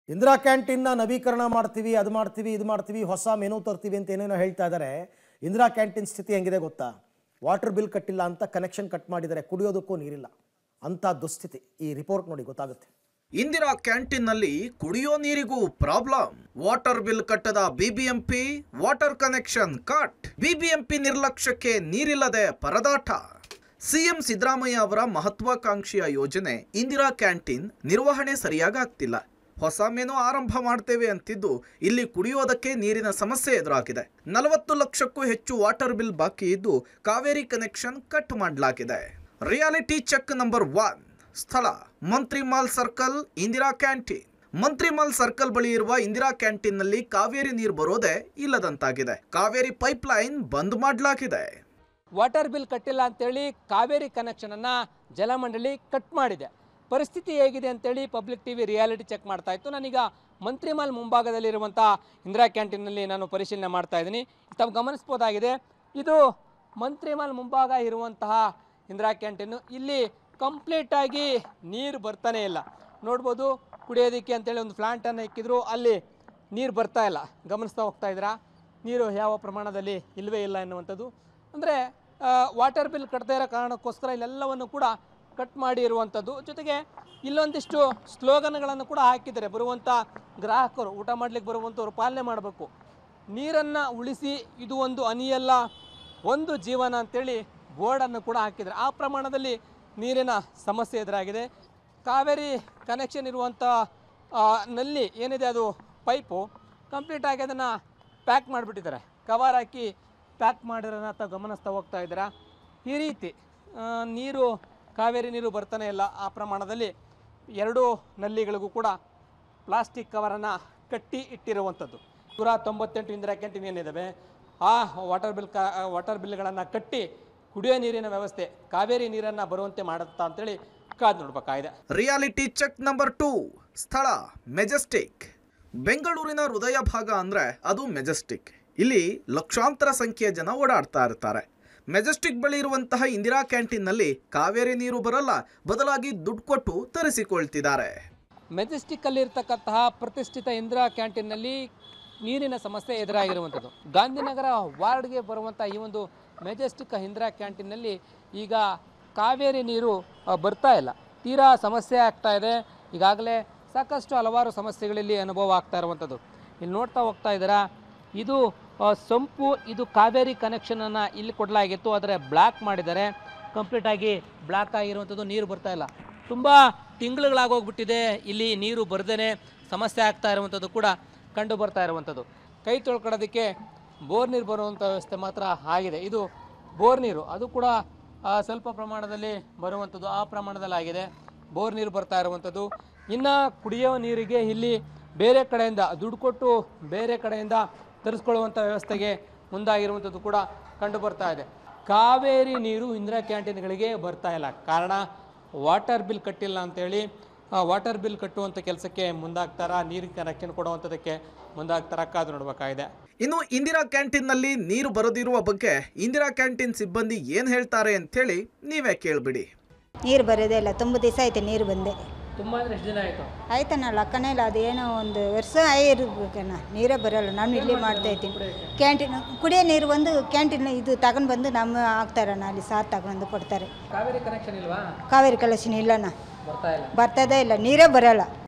ಇಂದಿರಾ ಕ್ಯಾಂಟೀನ್ನ ನವೀಕರಣ ಮಾಡ್ತೀವಿ, ಅದು ಮಾಡ್ತೀವಿ, ಇದು ಮಾಡ್ತೀವಿ, ಹೊಸ ಮೆನು ತರ್ತೀವಿ ಅಂತ ಏನೇನೋ ಹೇಳ್ತಾ ಇದ್ದಾರೆ. ಇಂದಿರಾ ಕ್ಯಾಂಟೀನ್ ಸ್ಥಿತಿ ಹೆಂಗಿದೆ ಗೊತ್ತಾ? ವಾಟರ್ ಬಿಲ್ ಕಟ್ಟಿಲ್ಲ ಅಂತ ಕನೆಕ್ಷನ್ ಕಟ್ ಮಾಡಿದರೆ, ಕುಡಿಯೋದಕ್ಕೂ ನೀರಿಲ್ಲ ಅಂತ ದುಸ್ಥಿತಿ. ಈ ರಿಪೋರ್ಟ್ ನೋಡಿ ಗೊತ್ತಾಗುತ್ತೆ. ಇಂದಿರಾ ಕ್ಯಾಂಟೀನ್ನಲ್ಲಿ ಕುಡಿಯೋ ನೀರಿಗೂ ಪ್ರಾಬ್ಲಮ್. ವಾಟರ್ ಬಿಲ್ ಕಟ್ಟದ BBMP, water connection cut. BBMP ನಿರ್ಲಕ್ಷ್ಯಕ್ಕೆ ನೀರಿಲ್ಲದೆ ಪರದಾಟ. ಸಿಎಂ ಸಿದ್ದರಾಮಯ್ಯ ಅವರ ಮಹತ್ವಾಕಾಂಕ್ಷಿಯ ಯೋಜನೆ ಇಂದಿರಾ ಕ್ಯಾಂಟೀನ್ ನಿರ್ವಹಣೆ ಸರಿಯಾಗ್ತಿಲ್ಲ. ಹೊಸ ಮೆನು ಆರಂಭ ಮಾಡ್ತೇವೆ ಅಂತಿದ್ದು ಇಲ್ಲಿ ಕುಡಿಯೋದಕ್ಕೆ ನೀರಿನ ಸಮಸ್ಯೆ ಎದುರಾಗಿದೆ. 40 ಲಕ್ಷಕ್ಕೂ ಹೆಚ್ಚು ವಾಟರ್ ಬಿಲ್ ಬಾಕಿ ಇದ್ದು ಕಾವೇರಿ ಕನೆಕ್ಷನ್ ಕಟ್ ಮಾಡಲಾಗಿದೆ. Reality check number 1. ಸ್ಥಳ Mantri Mall circle, Indira canteen. Mantri Mall circle ಬಳಿ ಇರುವ ಇಂದಿರಾ ಕ್ಯಾಂಟೀನ್ನಲ್ಲಿ ಕಾವೇರಿ ನೀರು ಬರೋದೇ ಇಲ್ಲದಂತಾಗಿದೆ. ಕಾವೇರಿ ಪೈಪ್ಲೈನ್ ಬಂದ್ ಮಾಡಲಾಗಿದೆ. ವಾಟರ್ ಬಿಲ್ ಕಟ್ಟಿಲ್ಲ ಅಂತೇಳಿ ಕಾವೇರಿ ಕನೆಕ್ಷನ್ ಅನ್ನ ಜಲಮಂಡಳಿ ಕಟ್ ಮಾಡಿದೆ. ಪರಿಸ್ಥಿತಿ ಹೇಗಿದೆ ಅಂತೇಳಿ ಪಬ್ಲಿಕ್ ಟಿವಿ ರಿಯಾಲಿಟಿ ಚೆಕ್ ಮಾಡ್ತಾ ಇತ್ತು. ನಾನೀಗ ಮಂತ್ರಿಮಾಲ್ ಮುಂಭಾಗದಲ್ಲಿರುವಂಥ ಇಂದಿರಾ ಕ್ಯಾಂಟೀನ್ನಲ್ಲಿ ನಾನು ಪರಿಶೀಲನೆ ಮಾಡ್ತಾ ಇದ್ದೀನಿ. ತಾವು ಗಮನಿಸ್ಬೋದಾಗಿದೆ, ಇದು ಮಂತ್ರಿಮಾಲ್ ಮುಂಭಾಗ ಇರುವಂತಹ ಇಂದಿರಾ ಕ್ಯಾಂಟೀನು. ಇಲ್ಲಿ ಕಂಪ್ಲೀಟಾಗಿ ನೀರು ಬರ್ತಾನೆ ಇಲ್ಲ. ನೋಡ್ಬೋದು, ಕುಡಿಯೋದಕ್ಕೆ ಅಂತೇಳಿ ಒಂದು ಪ್ಲಾಂಟನ್ನು ಇಕ್ಕಿದ್ರು, ಅಲ್ಲಿ ನೀರು ಬರ್ತಾ ಇಲ್ಲ. ಗಮನಿಸ್ತಾ ಹೋಗ್ತಾ ಇದ್ದೀರಾ, ನೀರು ಯಾವ ಪ್ರಮಾಣದಲ್ಲಿ ಇಲ್ಲವೇ ಇಲ್ಲ ಎನ್ನುವಂಥದ್ದು. ಅಂದರೆ ವಾಟರ್ ಬಿಲ್ ಕಟ್ಟದೇ ಇರೋ ಕಾರಣಕ್ಕೋಸ್ಕರ ಇಲ್ಲೆಲ್ಲವನ್ನು ಕೂಡ ಕಟ್ ಮಾಡಿ ಇರುವಂಥದ್ದು. ಜೊತೆಗೆ ಇಲ್ಲೊಂದಿಷ್ಟು ಸ್ಲೋಗನ್ಗಳನ್ನು ಕೂಡ ಹಾಕಿದ್ದಾರೆ. ಬರುವಂಥ ಗ್ರಾಹಕರು, ಊಟ ಮಾಡಲಿಕ್ಕೆ ಬರುವಂಥವ್ರು ಪಾಲನೆ ಮಾಡಬೇಕು. ನೀರನ್ನು ಉಳಿಸಿ, ಇದು ಒಂದು ಹನಿಯಲ್ಲ ಒಂದು ಜೀವನ ಅಂತೇಳಿ ಬೋರ್ಡನ್ನು ಕೂಡ ಹಾಕಿದ್ದಾರೆ. ಆ ಪ್ರಮಾಣದಲ್ಲಿ ನೀರಿನ ಸಮಸ್ಯೆ ಎದುರಾಗಿದೆ. ಕಾವೇರಿ ಕನೆಕ್ಷನ್ ಇರುವಂಥ ನಲ್ಲಿ ಏನಿದೆ ಅದು ಪೈಪು ಕಂಪ್ಲೀಟಾಗಿ ಅದನ್ನು ಪ್ಯಾಕ್ ಮಾಡಿಬಿಟ್ಟಿದ್ದಾರೆ. ಕವರ್ ಹಾಕಿ ಪ್ಯಾಕ್ ಮಾಡಿರೋದನ್ನ ತಾವು ಗಮನಿಸ್ತಾ ಹೋಗ್ತಾ ಇದ್ದೀರಾ. ಈ ರೀತಿ ನೀರು, ಕಾವೇರಿ ನೀರು ಬರ್ತಾನೆ ಇಲ್ಲ. ಆ ಪ್ರಮಾಣದಲ್ಲಿ 2 ನಲ್ಲಿಗಳಿಗೂ ಕೂಡ ಪ್ಲಾಸ್ಟಿಕ್ ಕವರನ್ನು ಕಟ್ಟಿ ಇಟ್ಟಿರುವಂಥದ್ದು. 198 ಇಂದಿರಾ ಕ್ಯಾಂಟೀನ್ ಏನಿದ್ದಾವೆ ಆ ವಾಟರ್ ಬಿಲ್ಗಳನ್ನು ಕಟ್ಟಿ ಕುಡಿಯೋ ನೀರಿನ ವ್ಯವಸ್ಥೆ, ಕಾವೇರಿ ನೀರನ್ನು ಬರುವಂತೆ ಮಾಡುತ್ತಾ ಅಂತೇಳಿ ಕಾದು ನೋಡಬೇಕಾಗಿದೆ. Reality check number 2. ಸ್ಥಳ ಮೆಜೆಸ್ಟಿಕ್. ಬೆಂಗಳೂರಿನ ಹೃದಯ ಭಾಗ ಅಂದರೆ ಅದು ಮೆಜೆಸ್ಟಿಕ್. ಇಲ್ಲಿ ಲಕ್ಷಾಂತರ ಸಂಖ್ಯೆಯ ಜನ ಓಡಾಡ್ತಾ ಇರ್ತಾರೆ. ಮೆಜೆಸ್ಟಿಕ್ ಬಳಿ ಇರುವಂತಹ ಇಂದಿರಾ ಕ್ಯಾಂಟೀನ್ನಲ್ಲಿ ಕಾವೇರಿ ನೀರು ಬರಲ್ಲ, ಬದಲಾಗಿ ದುಡ್ಡು ಕೊಟ್ಟು ತರಿಸಿಕೊಳ್ತಿದ್ದಾರೆ. ಮೆಜೆಸ್ಟಿಕ್ಕಲ್ಲಿ ಇರ್ತಕ್ಕಂತಹ ಪ್ರತಿಷ್ಠಿತ ಇಂದಿರಾ ಕ್ಯಾಂಟೀನ್ನಲ್ಲಿ ನೀರಿನ ಸಮಸ್ಯೆ ಎದುರಾಗಿರುವಂಥದ್ದು. ಗಾಂಧಿನಗರ ವಾರ್ಡ್ಗೆ ಬರುವಂಥ ಈ ಒಂದು ಮೆಜೆಸ್ಟಿಕ್ ಇಂದಿರಾ ಕ್ಯಾಂಟೀನ್ನಲ್ಲಿ ಈಗ ಕಾವೇರಿ ನೀರು ಬರ್ತಾ ಇಲ್ಲ. ತೀರಾ ಸಮಸ್ಯೆ ಆಗ್ತಾ ಇದೆ. ಈಗಾಗಲೇ ಸಾಕಷ್ಟು ಹಲವಾರು ಸಮಸ್ಯೆಗಳಲ್ಲಿ ಅನುಭವ ಆಗ್ತಾ ಇರುವಂಥದ್ದು. ಇಲ್ಲಿ ನೋಡ್ತಾ ಹೋಗ್ತಾ ಇದ್ದೀರಾ, ಇದು ಸಂಪು, ಇದು ಕಾವೇರಿ ಕನೆಕ್ಷನನ್ನು ಇಲ್ಲಿ ಕೊಡಲಾಗಿತ್ತು, ಆದರೆ ಬ್ಲಾಕ್ ಮಾಡಿದ್ದಾರೆ. ಕಂಪ್ಲೀಟಾಗಿ ಬ್ಲಾಕ್ ಆಗಿರುವಂಥದ್ದು, ನೀರು ಬರ್ತಾ ಇಲ್ಲ. ತುಂಬ ತಿಂಗಳುಗಳಾಗೋಗ್ಬಿಟ್ಟಿದೆ ಇಲ್ಲಿ ನೀರು ಬರ್ದೇ ಸಮಸ್ಯೆ ಆಗ್ತಾ ಇರುವಂಥದ್ದು ಕೂಡ ಕಂಡು ಬರ್ತಾ ಇರುವಂಥದ್ದು. ಕೈ ತೊಳ್ಕೊಳ್ಳೋದಕ್ಕೆ ಬೋರ್ ನೀರು ಬರುವಂಥ ವ್ಯವಸ್ಥೆ ಮಾತ್ರ ಆಗಿದೆ. ಇದು ಬೋರ್ ನೀರು, ಅದು ಕೂಡ ಸ್ವಲ್ಪ ಪ್ರಮಾಣದಲ್ಲಿ ಬರುವಂಥದ್ದು, ಆ ಪ್ರಮಾಣದಲ್ಲಿ ಆಗಿದೆ. ಬೋರ್ ನೀರು ಬರ್ತಾ ಇರುವಂಥದ್ದು. ಇನ್ನು ಕುಡಿಯೋ ನೀರಿಗೆ ಇಲ್ಲಿ ಬೇರೆ ಕಡೆಯಿಂದ ದುಡ್ಡು ಕೊಟ್ಟು ಬೇರೆ ಕಡೆಯಿಂದ ತರಿಸ್ಕೊಳ್ಳುವಂಥ ವ್ಯವಸ್ಥೆಗೆ ಮುಂದಾಗಿರುವಂಥದ್ದು ಕೂಡ ಕಂಡು ಬರ್ತಾ ಇದೆ. ಕಾವೇರಿ ನೀರು ಇಂದಿರಾ ಕ್ಯಾಂಟೀನ್ಗಳಿಗೆ ಬರ್ತಾ ಇಲ್ಲ. ಕಾರಣ ವಾಟರ್ ಬಿಲ್ ಕಟ್ಟಿಲ್ಲ ಅಂತೇಳಿ ವಾಟರ್ ಬಿಲ್ ಕಟ್ಟುವಂಥ ಕೆಲಸಕ್ಕೆ ಮುಂದಾಗ್ತಾರ, ನೀರಿನ ಕನೆಕ್ಷನ್ ಕೊಡುವಂಥದ್ದಕ್ಕೆ ಮುಂದಾಗ್ತಾರ, ಕಾದು ನೋಡಬೇಕಾಗಿದೆ. ಇನ್ನು ಇಂದಿರಾ ಕ್ಯಾಂಟೀನ್ನಲ್ಲಿ ನೀರು ಬರದಿರುವ ಬಗ್ಗೆ ಇಂದಿರಾ ಕ್ಯಾಂಟೀನ್ ಸಿಬ್ಬಂದಿ ಏನು ಹೇಳ್ತಾರೆ ಅಂಥೇಳಿ ನೀವೇ ಕೇಳಿಬಿಡಿ. ನೀರು ಬರೋದೇ ಇಲ್ಲ, ತುಂಬ ದಿವಸ ಆಯ್ತು ನೀರು ಬಂದೆ. ತುಂಬ ಅಂದರೆ ಎಷ್ಟು ದಿನ ಆಯಿತು? ಆಯ್ತಣ್ಣ, ಲೆಕ್ಕನೇ ಇಲ್ಲ. ಅದೇನೋ 1 ವರ್ಷ ಇರ್ಬೇಕಣ್ಣ, ನೀರೇ ಬರೋಲ್ಲ. ನಾನು ಇಲ್ಲಿ ಮಾಡ್ತಾ ಇದ್ದೀನಿ ಕ್ಯಾಂಟೀನ್. ಕುಡಿಯೋ ನೀರು ಬಂದು ಕ್ಯಾಂಟೀನ್ ಇದು ತಗೊಂಡು ಬಂದು ನಮ್ಮ ಹಾಕ್ತಾರಣ್ಣ, ಅಲ್ಲಿ ಸಾರು ತಗೊಂಡು ಕೊಡ್ತಾರೆ. ಕಾವೇರಿ ಕನೆಕ್ಷನ್ ಇಲ್ವಾ? ಕಾವೇರಿ ಕಲೆಕ್ಷನ್ ಇಲ್ಲಣ್ಣ, ಬರ್ತಾ ಇಲ್ಲ, ಬರ್ತದೇ ಇಲ್ಲ, ನೀರೇ ಬರೋಲ್ಲ.